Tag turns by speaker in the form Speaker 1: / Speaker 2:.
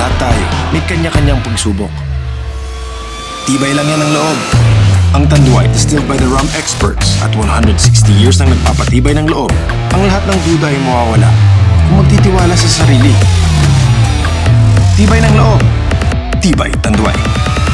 Speaker 1: Lahat tayo, may kanya-kanyang pagsubok. Tibay lang yan ang loob. Ang Tanduay, distilled by the rum experts at 160 years nang nagpapatibay ng loob. Ang lahat ng duda ay mawawala kung magtitiwala sa sarili. Tibay ng loob. Tibay Tanduay.